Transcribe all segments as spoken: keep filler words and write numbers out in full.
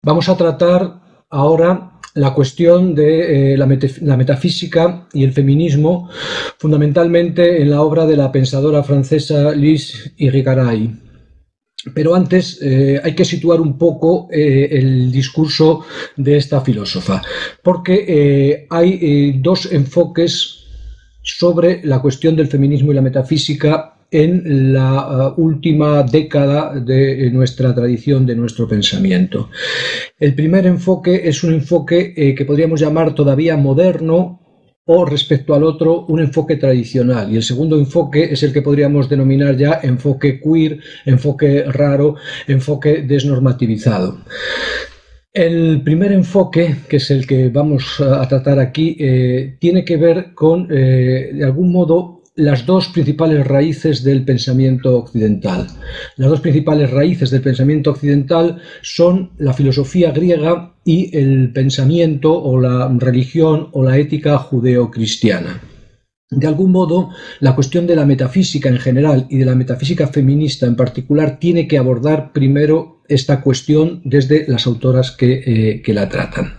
Vamos a tratar ahora la cuestión de eh, la, la metafísica y el feminismo, fundamentalmente en la obra de la pensadora francesa Louise Irigaray. Pero antes eh, hay que situar un poco eh, el discurso de esta filósofa, porque eh, hay eh, dos enfoques sobre la cuestión del feminismo y la metafísica en la uh, última década de nuestra tradición, de nuestro pensamiento. El primer enfoque es un enfoque eh, que podríamos llamar todavía moderno, o respecto al otro un enfoque tradicional, y el segundo enfoque es el que podríamos denominar ya enfoque queer, enfoque raro, enfoque desnormativizado. El primer enfoque, que es el que vamos a tratar aquí, eh, tiene que ver con, eh, de algún modo, las dos principales raíces del pensamiento occidental. Las dos principales raíces del pensamiento occidental son la filosofía griega y el pensamiento o la religión o la ética judeocristiana. De algún modo, la cuestión de la metafísica en general y de la metafísica feminista en particular tiene que abordar primero esta cuestión desde las autoras que, eh, que la tratan.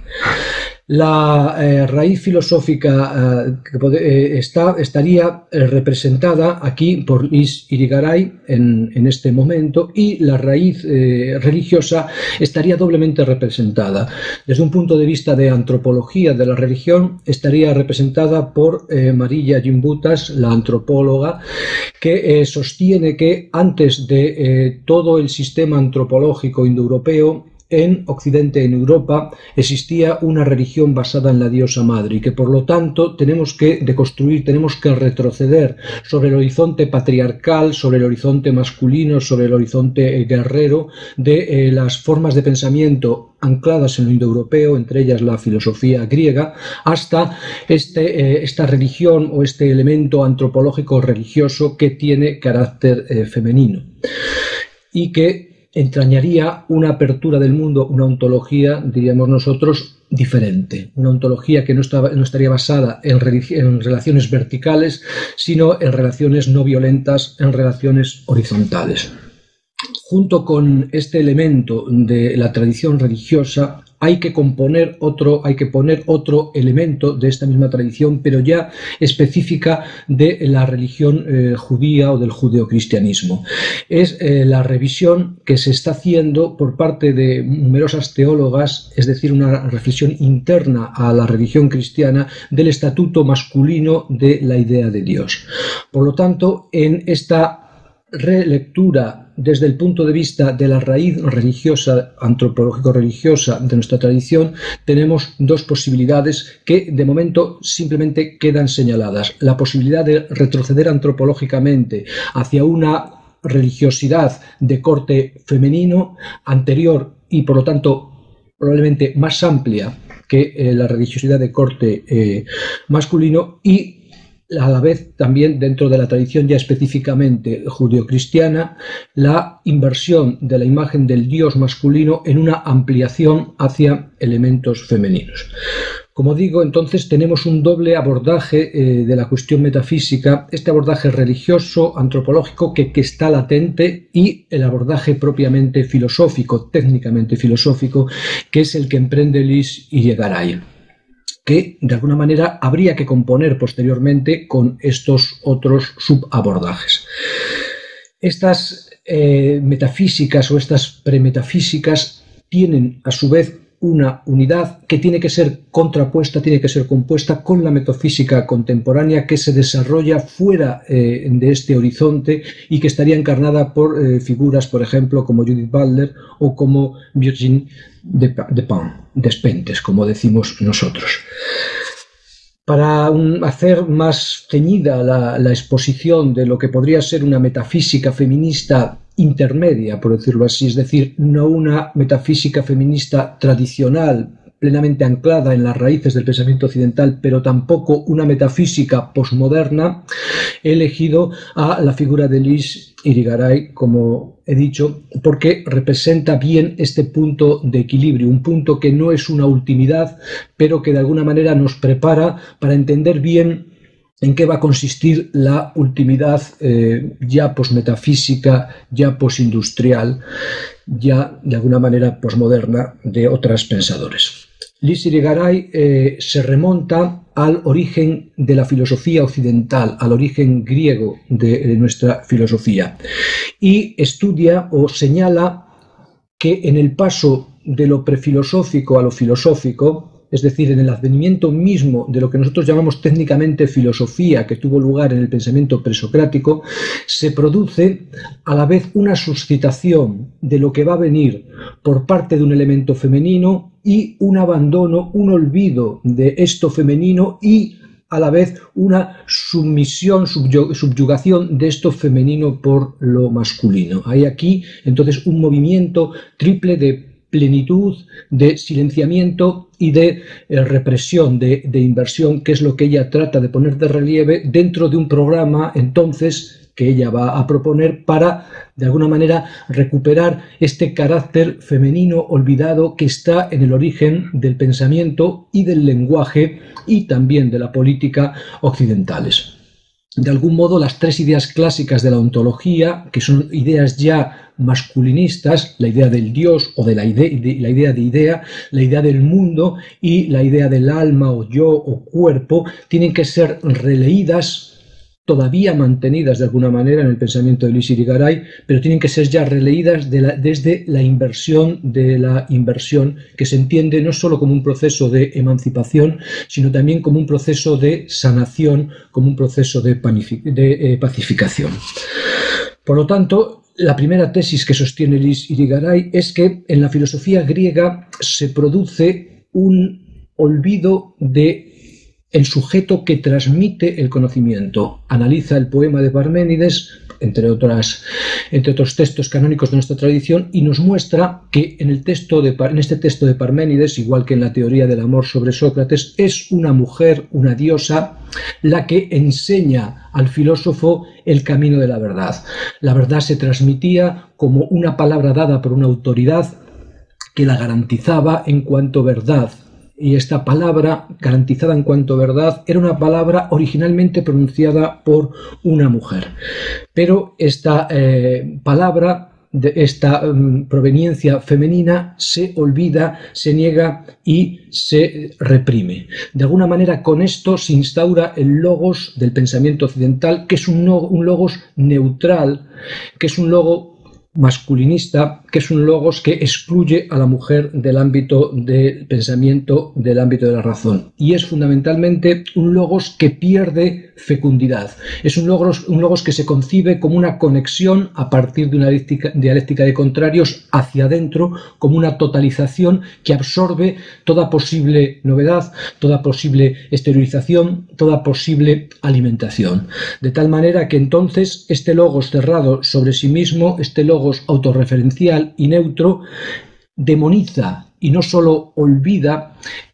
La eh, raíz filosófica eh, que eh, está, estaría eh, representada aquí por Louise Irigaray en, en este momento, y la raíz eh, religiosa estaría doblemente representada. Desde un punto de vista de antropología de la religión, estaría representada por eh, Marija Gimbutas, la antropóloga, que eh, sostiene que antes de eh, todo el sistema antropológico indoeuropeo, en Occidente, en Europa, existía una religión basada en la diosa madre, y que por lo tanto tenemos que deconstruir, tenemos que retroceder sobre el horizonte patriarcal, sobre el horizonte masculino, sobre el horizonte guerrero de eh, las formas de pensamiento ancladas en lo indoeuropeo, entre ellas la filosofía griega, hasta este, eh, esta religión o este elemento antropológico religioso que tiene carácter eh, femenino y que entrañaría una apertura del mundo, una ontología, diríamos nosotros, diferente. Una ontología que no, estaba, no estaría basada en, en relaciones verticales, sino en relaciones no violentas, en relaciones horizontales. Junto con este elemento de la tradición religiosa, hay que componer otro, hay que poner otro elemento de esta misma tradición, pero ya específica de la religión eh, judía o del judeocristianismo. Es eh, la revisión que se está haciendo por parte de numerosas teólogas, es decir, una reflexión interna a la religión cristiana del estatuto masculino de la idea de Dios. Por lo tanto, en esta relectura desde el punto de vista de la raíz religiosa, antropológico-religiosa de nuestra tradición, tenemos dos posibilidades que de momento simplemente quedan señaladas. La posibilidad de retroceder antropológicamente hacia una religiosidad de corte femenino anterior y por lo tanto probablemente más amplia que eh, la religiosidad de corte eh, masculino, y a la vez también dentro de la tradición ya específicamente judeocristiana, la inversión de la imagen del Dios masculino en una ampliación hacia elementos femeninos. Como digo, entonces tenemos un doble abordaje eh, de la cuestión metafísica, este abordaje religioso, antropológico, que, que está latente, y el abordaje propiamente filosófico, técnicamente filosófico, que es el que emprende Louise Irigaray, que de alguna manera habría que componer posteriormente con estos otros subabordajes. Estas eh, metafísicas o estas premetafísicas tienen a su vez una unidad que tiene que ser contrapuesta, tiene que ser compuesta con la metafísica contemporánea, que se desarrolla fuera eh, de este horizonte y que estaría encarnada por eh, figuras, por ejemplo, como Judith Butler o como Virginie Despentes, como decimos nosotros. Para un, hacer más ceñida la, la exposición de lo que podría ser una metafísica feminista intermedia, por decirlo así, es decir, no una metafísica feminista tradicional, plenamente anclada en las raíces del pensamiento occidental, pero tampoco una metafísica posmoderna, he elegido a la figura de Louise Irigaray, como he dicho, porque representa bien este punto de equilibrio, un punto que no es una ultimidad, pero que de alguna manera nos prepara para entender bien en qué va a consistir la ultimidad eh, ya posmetafísica, ya posindustrial, ya de alguna manera posmoderna de otros pensadores. Lys Irigaray eh, se remonta al origen de la filosofía occidental, al origen griego de, de nuestra filosofía, y estudia o señala que en el paso de lo prefilosófico a lo filosófico, es decir, en el advenimiento mismo de lo que nosotros llamamos técnicamente filosofía, que tuvo lugar en el pensamiento presocrático, se produce a la vez una suscitación de lo que va a venir por parte de un elemento femenino y un abandono, un olvido de esto femenino y a la vez una sumisión, subyugación de esto femenino por lo masculino. Hay aquí entonces un movimiento triple de plenitud, de silenciamiento y de eh, represión, de, de inversión, que es lo que ella trata de poner de relieve dentro de un programa entonces que ella va a proponer para, de alguna manera, recuperar este carácter femenino olvidado que está en el origen del pensamiento y del lenguaje y también de la política occidentales. De algún modo, las tres ideas clásicas de la ontología, que son ideas ya masculinistas, la idea del Dios o de la, idea, de la idea de idea, la idea del mundo y la idea del alma o yo o cuerpo, tienen que ser releídas, todavía mantenidas de alguna manera en el pensamiento de Lys Irigaray, pero tienen que ser ya releídas de la, desde la inversión de la inversión, que se entiende no solo como un proceso de emancipación, sino también como un proceso de sanación, como un proceso de, de eh, pacificación. Por lo tanto, la primera tesis que sostiene Lys Irigaray es que en la filosofía griega se produce un olvido de el sujeto que transmite el conocimiento. Analiza el poema de Parménides, entre, otras, entre otros textos canónicos de nuestra tradición, y nos muestra que en, el texto de, en este texto de Parménides, igual que en la teoría del amor sobre Sócrates, es una mujer, una diosa, la que enseña al filósofo el camino de la verdad. La verdad se transmitía como una palabra dada por una autoridad que la garantizaba en cuanto verdad. Y esta palabra, garantizada en cuanto verdad, era una palabra originalmente pronunciada por una mujer. Pero esta eh, palabra, de esta um, proveniencia femenina, se olvida, se niega y se reprime. De alguna manera, con esto se instaura el logos del pensamiento occidental, que es un, no, un logos neutral, que es un logo masculinista, que es un logos que excluye a la mujer del ámbito del pensamiento, del ámbito de la razón. Y es fundamentalmente un logos que pierde fecundidad. Es un logos, un logos que se concibe como una conexión a partir de una dialéctica, dialéctica de contrarios hacia adentro, como una totalización que absorbe toda posible novedad, toda posible exteriorización, toda posible alimentación. De tal manera que entonces este logos cerrado sobre sí mismo, este logos autorreferencial y neutro, demoniza y no solo olvida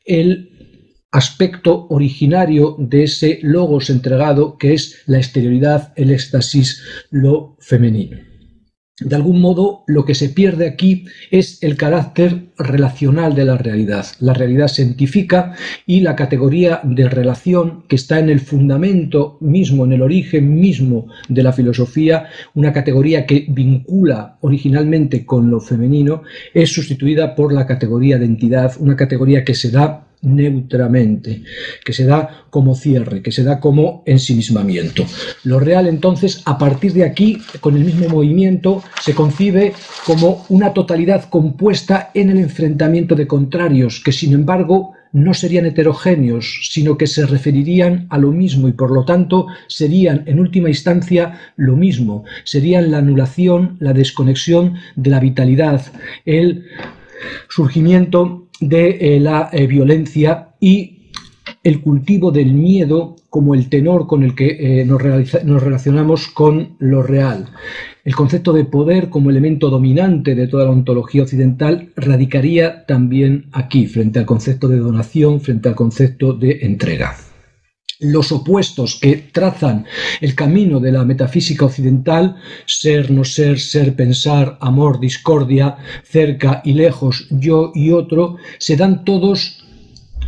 el aspecto originario de ese logos entregado, que es la exterioridad, el éxtasis, lo femenino. De algún modo, lo que se pierde aquí es el carácter relacional de la realidad. La realidad se entifica y la categoría de relación, que está en el fundamento mismo, en el origen mismo de la filosofía, una categoría que vincula originalmente con lo femenino, es sustituida por la categoría de entidad, una categoría que se da neutramente, que se da como cierre, que se da como ensimismamiento. Lo real, entonces, a partir de aquí, con el mismo movimiento, se concibe como una totalidad compuesta en el enfrentamiento de contrarios, que sin embargo no serían heterogéneos, sino que se referirían a lo mismo y por lo tanto serían en última instancia lo mismo, serían la anulación, la desconexión de la vitalidad, el surgimiento de eh, la eh, violencia y el cultivo del miedo como el tenor con el que eh, nos, nos relacionamos con lo real. El concepto de poder como elemento dominante de toda la ontología occidental radicaría también aquí, frente al concepto de donación, frente al concepto de entrega. Los opuestos que trazan el camino de la metafísica occidental, ser, no ser, ser, pensar, amor, discordia, cerca y lejos, yo y otro, se dan todos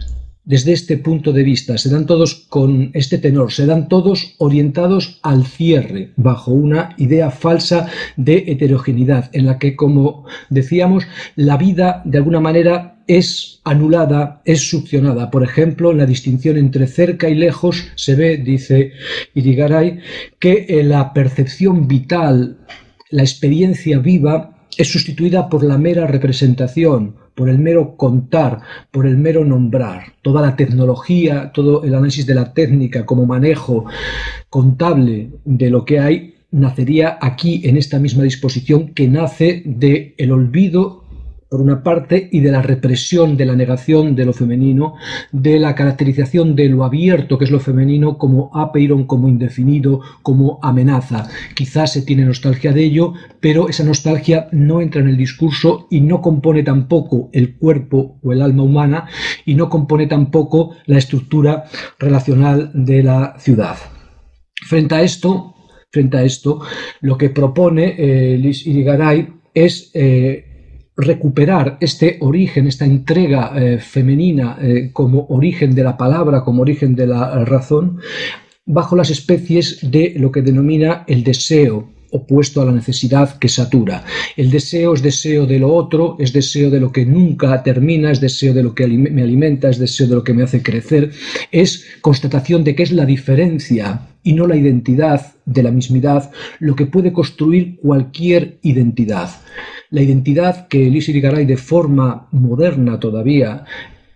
desde este punto de vista, se dan todos con este tenor, se dan todos orientados al cierre, bajo una idea falsa de heterogeneidad, en la que, como decíamos, la vida de alguna manera es anulada, es succionada. Por ejemplo, en la distinción entre cerca y lejos se ve, dice Irigaray, que la percepción vital, la experiencia viva, es sustituida por la mera representación, por el mero contar, por el mero nombrar. Toda la tecnología, todo el análisis de la técnica como manejo contable de lo que hay, nacería aquí en esta misma disposición que nace del olvido, por una parte, y de la represión, de la negación de lo femenino, de la caracterización de lo abierto, que es lo femenino, como apeiron, como indefinido, como amenaza. Quizás se tiene nostalgia de ello, pero esa nostalgia no entra en el discurso y no compone tampoco el cuerpo o el alma humana, y no compone tampoco la estructura relacional de la ciudad. Frente a esto, frente a esto, lo que propone eh, Lys Irigaray es eh, recuperar este origen, esta entrega eh, femenina eh, como origen de la palabra, como origen de la razón, bajo las especies de lo que denomina el deseo, opuesto a la necesidad que satura. El deseo es deseo de lo otro, es deseo de lo que nunca termina, es deseo de lo que me alimenta, es deseo de lo que me hace crecer, es constatación de que es la diferencia y no la identidad de la mismidad lo que puede construir cualquier identidad. La identidad que Lys Irigaray, de forma moderna todavía,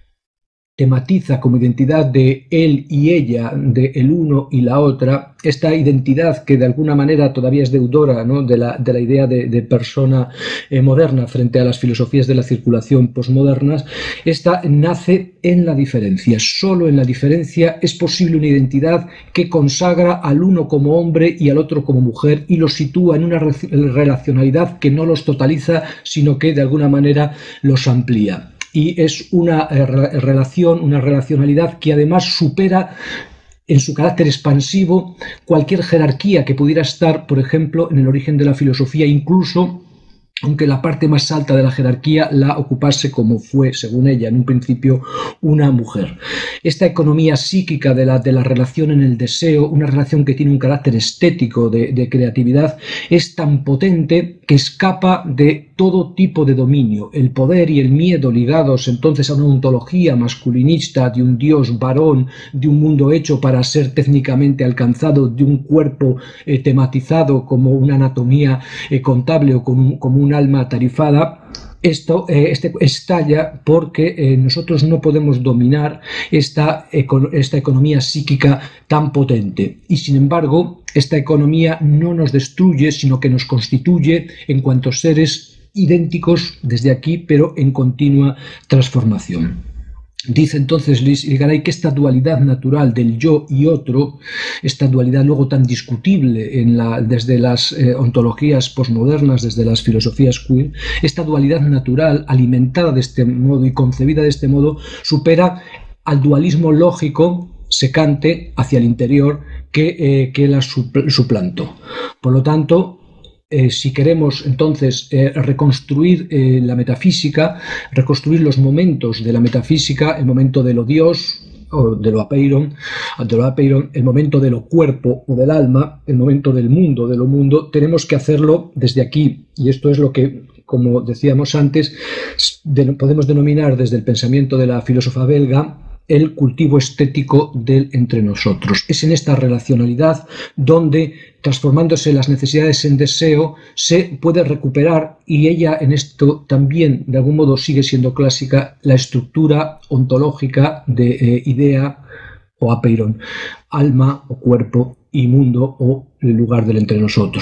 tematiza como identidad de él y ella, de el uno y la otra, esta identidad que de alguna manera todavía es deudora, ¿no?, de, la, de la idea de, de persona eh, moderna frente a las filosofías de la circulación posmodernas, esta nace en la diferencia. Solo en la diferencia es posible una identidad que consagra al uno como hombre y al otro como mujer y los sitúa en una relacionalidad que no los totaliza, sino que de alguna manera los amplía. Y es una eh, relación, una relacionalidad que además supera en su carácter expansivo cualquier jerarquía que pudiera estar, por ejemplo, en el origen de la filosofía, incluso aunque la parte más alta de la jerarquía la ocupase, como fue, según ella, en un principio, una mujer. Esta economía psíquica de la, de la relación en el deseo, una relación que tiene un carácter estético de, de creatividad, es tan potente que escapa de todo tipo de dominio. El poder y el miedo ligados entonces a una ontología masculinista de un dios varón, de un mundo hecho para ser técnicamente alcanzado, de un cuerpo eh, tematizado como una anatomía eh, contable o como un, como un alma tarifada. Esto eh, este, estalla porque eh, nosotros no podemos dominar esta, esta economía psíquica tan potente, y sin embargo esta economía no nos destruye, sino que nos constituye en cuanto seres idénticos desde aquí, pero en continua transformación. Dice entonces Lys Irigaray que esta dualidad natural del yo y otro, esta dualidad luego tan discutible en la, desde las eh, ontologías posmodernas, desde las filosofías queer, esta dualidad natural alimentada de este modo y concebida de este modo supera al dualismo lógico secante hacia el interior que, eh, que la suplantó. Por lo tanto, Eh, si queremos entonces eh, reconstruir eh, la metafísica, reconstruir los momentos de la metafísica, el momento de lo Dios o de lo apeiron, de lo apeiron, el momento de lo cuerpo o del alma, el momento del mundo, de lo mundo, tenemos que hacerlo desde aquí, y esto es lo que, como decíamos antes, de, podemos denominar desde el pensamiento de la filósofa belga el cultivo estético del entre nosotros. Es en esta relacionalidad donde, transformándose las necesidades en deseo, se puede recuperar, y ella en esto también de algún modo sigue siendo clásica, la estructura ontológica de eh, idea o apeiron, alma o cuerpo y mundo o el lugar del entre nosotros.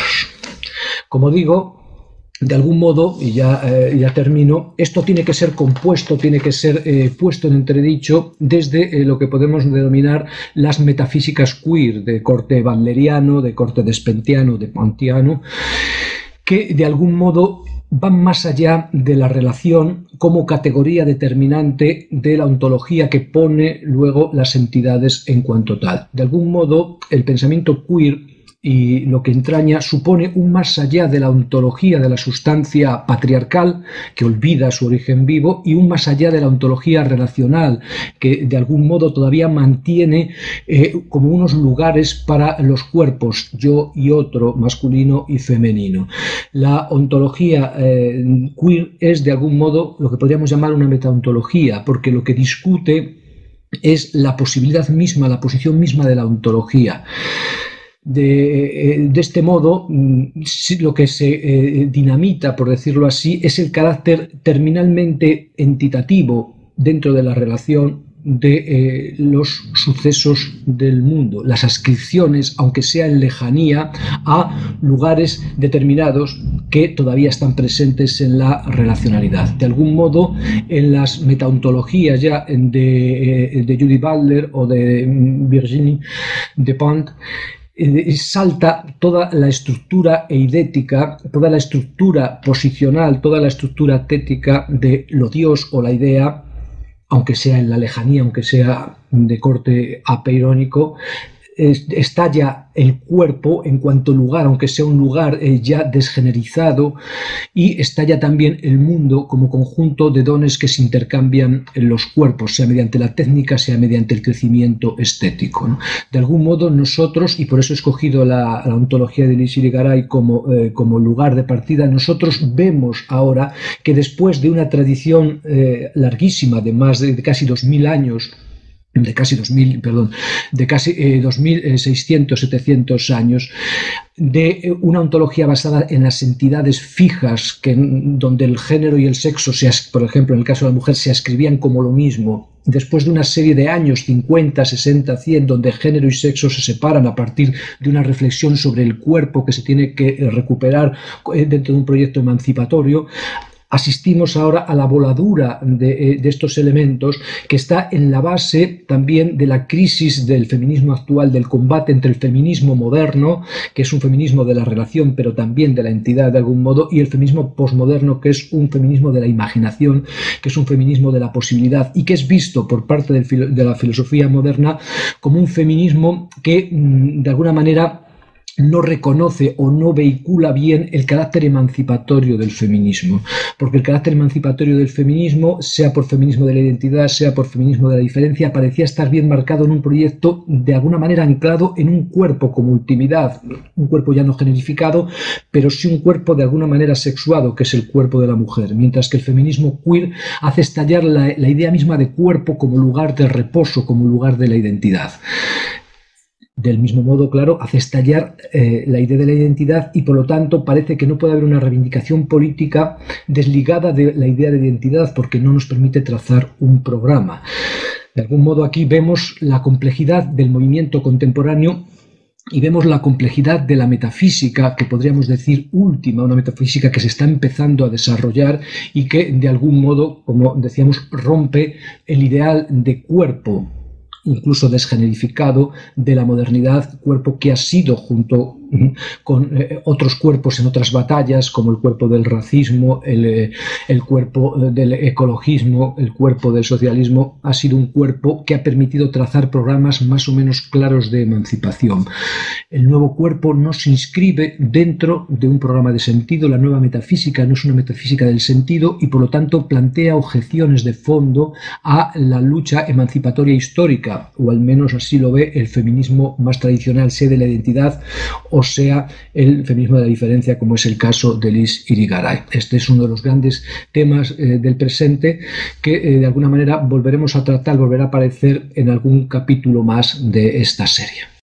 Como digo, de algún modo, y ya, eh, ya termino, esto tiene que ser compuesto, tiene que ser eh, puesto en entredicho desde eh, lo que podemos denominar las metafísicas queer, de corte wandleriano, de corte despentiano, de pantiano, que de algún modo van más allá de la relación como categoría determinante de la ontología que pone luego las entidades en cuanto tal. De algún modo, el pensamiento queer y lo que entraña supone un más allá de la ontología de la sustancia patriarcal, que olvida su origen vivo, y un más allá de la ontología relacional, que de algún modo todavía mantiene eh, como unos lugares para los cuerpos, yo y otro, masculino y femenino. La ontología eh, queer es de algún modo lo que podríamos llamar una metaontología, porque lo que discute es la posibilidad misma, la posición misma de la ontología. De, de este modo, lo que se eh, dinamita, por decirlo así, es el carácter terminalmente entitativo dentro de la relación de eh, los sucesos del mundo, las ascripciones, aunque sea en lejanía, a lugares determinados que todavía están presentes en la relacionalidad. De algún modo, en las metaontologías ya de, de Judith Butler o de Virginie Despentes, salta toda la estructura eidética, toda la estructura posicional, toda la estructura tética de lo Dios o la idea, aunque sea en la lejanía, aunque sea de corte apeirónico. Estalla el cuerpo en cuanto lugar, aunque sea un lugar eh, ya desgenerizado, y estalla también el mundo como conjunto de dones que se intercambian en los cuerpos, sea mediante la técnica, sea mediante el crecimiento estético, ¿no? De algún modo nosotros, y por eso he escogido la, la ontología de Liz Irigaray como, eh, como lugar de partida, nosotros vemos ahora que después de una tradición eh, larguísima de más de, de casi dos mil años, de casi dos mil, perdón, de casi eh, dos mil seiscientos, setecientos años, de una ontología basada en las entidades fijas, que, donde el género y el sexo, se, por ejemplo, en el caso de la mujer, se ascribían como lo mismo. Después de una serie de años, cincuenta, sesenta, cien, donde género y sexo se separan a partir de una reflexión sobre el cuerpo que se tiene que recuperar dentro de un proyecto emancipatorio, asistimos ahora a la voladura de, de estos elementos, que está en la base también de la crisis del feminismo actual, del combate entre el feminismo moderno, que es un feminismo de la relación pero también de la entidad de algún modo, y el feminismo posmoderno, que es un feminismo de la imaginación, que es un feminismo de la posibilidad, y que es visto por parte del, de la filosofía moderna como un feminismo que de alguna manera no reconoce o no vehicula bien el carácter emancipatorio del feminismo, porque el carácter emancipatorio del feminismo, sea por feminismo de la identidad, sea por feminismo de la diferencia, parecía estar bien marcado en un proyecto de alguna manera anclado en un cuerpo como ultimidad, un cuerpo ya no generificado, pero sí un cuerpo de alguna manera sexuado, que es el cuerpo de la mujer, mientras que el feminismo queer hace estallar la, la idea misma de cuerpo como lugar de reposo, como lugar de la identidad. Del mismo modo, claro, hace estallar eh, la idea de la identidad, y por lo tanto parece que no puede haber una reivindicación política desligada de la idea de identidad, porque no nos permite trazar un programa. De algún modo aquí vemos la complejidad del movimiento contemporáneo y vemos la complejidad de la metafísica, que podríamos decir última, una metafísica que se está empezando a desarrollar y que de algún modo, como decíamos, rompe el ideal de cuerpo, incluso desgenerificado, de la modernidad, cuerpo que ha sido, junto con eh, otros cuerpos en otras batallas, como el cuerpo del racismo, el, eh, el cuerpo del ecologismo, el cuerpo del socialismo, ha sido un cuerpo que ha permitido trazar programas más o menos claros de emancipación. El nuevo cuerpo no se inscribe dentro de un programa de sentido, la nueva metafísica no es una metafísica del sentido, y por lo tanto plantea objeciones de fondo a la lucha emancipatoria histórica, o al menos así lo ve el feminismo más tradicional, sea de la identidad o sea el feminismo de la diferencia, como es el caso de Liz Irigaray. Este es uno de los grandes temas eh, del presente que eh, de alguna manera volveremos a tratar, volverá a aparecer en algún capítulo más de esta serie.